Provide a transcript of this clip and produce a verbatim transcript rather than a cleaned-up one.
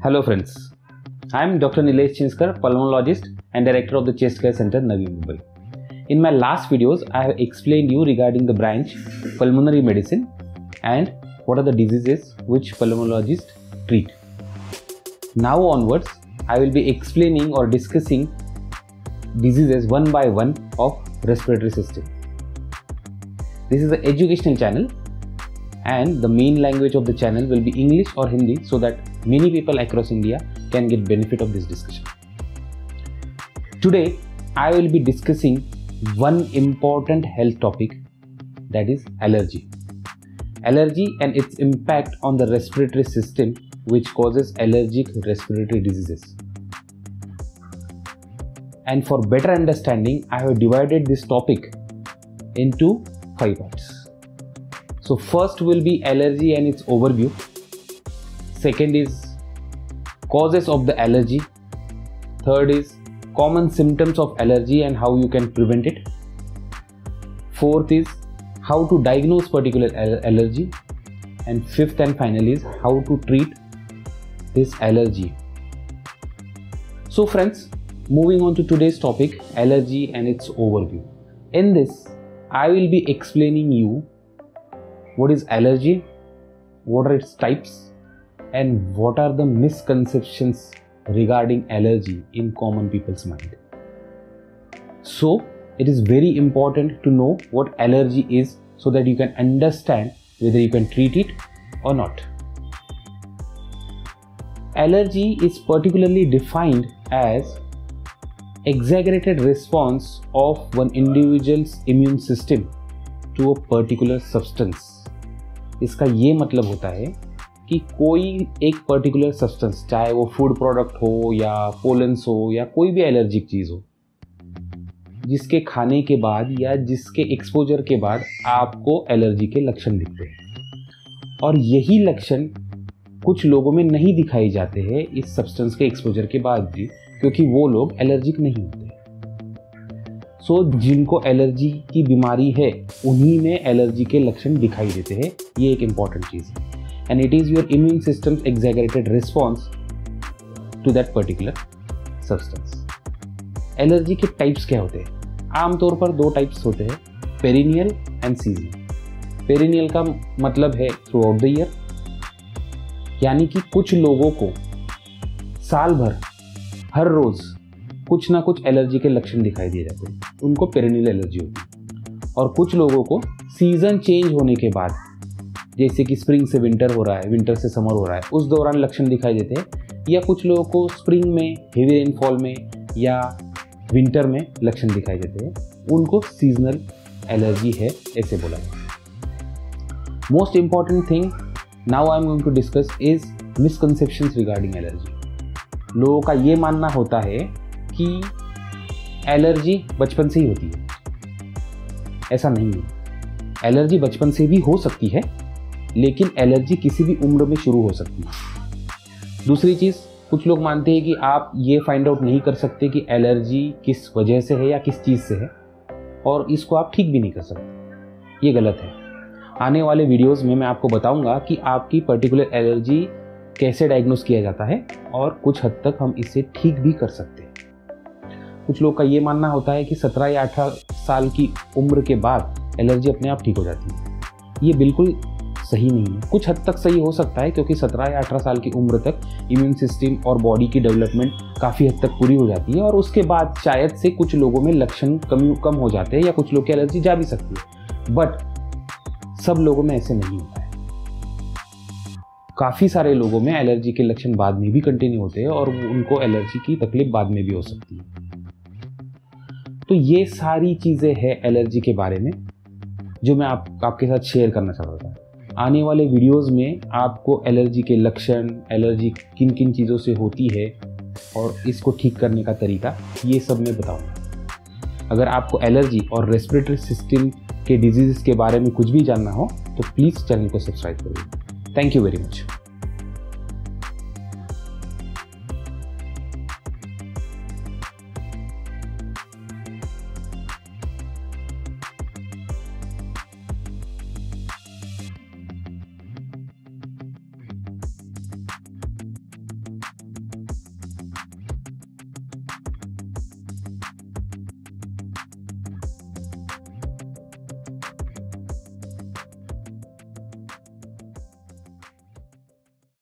Hello friends, I am Doctor Nilesh Chinskar, pulmonologist and director of the Chest Care Center, Navi Mumbai. In my last videos, I have explained you regarding the branch pulmonary medicine and what are the diseases which pulmonologists treat. Now onwards, I will be explaining or discussing diseases one by one of respiratory system. This is an educational channel and the main language of the channel will be English or Hindi so that many people across India can get benefit of this discussion. Today, I will be discussing one important health topic, that is allergy. Allergy and its impact on the respiratory system, which causes allergic respiratory diseases. And for better understanding, I have divided this topic into five parts. So first will be allergy and its overview. Second is causes of the allergy. Third is common symptoms of allergy and how you can prevent it. Fourth is how to diagnose particular allergy. And fifth and finally is how to treat this allergy. So friends, moving on to today's topic, allergy and its overview. In this, I will be explaining you what is allergy, what are its types, and what are the misconceptions regarding allergy in common people's mind. So, it is very important to know what allergy is so that you can understand whether you can treat it or not. Allergy is particularly defined as exaggerated response of one individual's immune system to a particular substance. इसका ये मतलब होता है कि कोई एक particular substance, चाहे वो फूड प्रोडक्ट हो या पोलेंस हो या कोई भी एलर्जिक चीज़ हो, जिसके खाने के बाद या जिसके एक्सपोजर के बाद आपको एलर्जी के लक्षण दिखते हैं। और यही लक्षण कुछ लोगों में नहीं दिखाए जाते हैं इस सब्सटेंस के एक्सपोजर के बाद भी, क्योंकि वो लोग एलर्जिक नहीं होते। सो so, जिनको एलर्जी की बीमारी है उन्हीं में एलर्जी के लक्षण दिखाई देते हैं। ये एक इम्पॉर्टेंट चीज़ है and it is your immune systems exaggerated response to that particular substance. Allergy के टाइप्स क्या होते हैं? आमतौर पर दो टाइप्स होते हैं, पेरिनियल एंड सीजनल। पेरिनियल का मतलब है थ्रू आउट द ईयर, यानी कि कुछ लोगों को साल भर हर रोज़ कुछ ना कुछ एलर्जी के लक्षण दिखाई दिए जाते हैं, उनको पेरिनियल एलर्जी होती है। और कुछ लोगों को सीज़न चेंज होने के बाद, जैसे कि स्प्रिंग से विंटर हो रहा है, विंटर से समर हो रहा है, उस दौरान लक्षण दिखाई देते हैं। या कुछ लोगों को स्प्रिंग में, हेवी रेनफॉल में या विंटर में लक्षण दिखाई देते हैं, उनको सीजनल एलर्जी है ऐसे बोला जाता है। Most important thing now I am going to discuss is misconceptions regarding allergy. लोगों का ये मानना होता है कि एलर्जी बचपन से ही होती है। ऐसा नहीं है। एलर्जी बचपन से भी हो सकती है, लेकिन एलर्जी किसी भी उम्र में शुरू हो सकती है। दूसरी चीज़, कुछ लोग मानते हैं कि आप ये फाइंड आउट नहीं कर सकते कि एलर्जी किस वजह से है या किस चीज़ से है, और इसको आप ठीक भी नहीं कर सकते। ये गलत है। आने वाले वीडियोस में मैं आपको बताऊंगा कि आपकी पर्टिकुलर एलर्जी कैसे डायग्नोस किया जाता है और कुछ हद तक हम इसे ठीक भी कर सकते हैं। कुछ लोग का ये मानना होता है कि सत्रह या अठारह साल की उम्र के बाद एलर्जी अपने आप ठीक हो जाती है। ये बिल्कुल सही नहीं है। कुछ हद तक सही हो सकता है, क्योंकि सत्रह या अठारह साल की उम्र तक इम्यून सिस्टम और बॉडी की डेवलपमेंट काफ़ी हद तक पूरी हो जाती है, और उसके बाद शायद से कुछ लोगों में लक्षण कम कम हो जाते हैं या कुछ लोग की एलर्जी जा भी सकती है, बट सब लोगों में ऐसे नहीं होता है। काफ़ी सारे लोगों में एलर्जी के लक्षण बाद में भी कंटिन्यू होते हैं और उनको एलर्जी की तकलीफ बाद में भी हो सकती है। तो ये सारी चीज़ें हैं एलर्जी के बारे में जो मैं आप आपके साथ शेयर करना चाह रहा था। आने वाले वीडियोस में आपको एलर्जी के लक्षण, एलर्जी किन किन चीज़ों से होती है और इसको ठीक करने का तरीका, ये सब मैं बताऊंगा। अगर आपको एलर्जी और रेस्पिरेटरी सिस्टम के डिजीज़ के बारे में कुछ भी जानना हो तो प्लीज़ चैनल को सब्सक्राइब करिए। Thank you very much.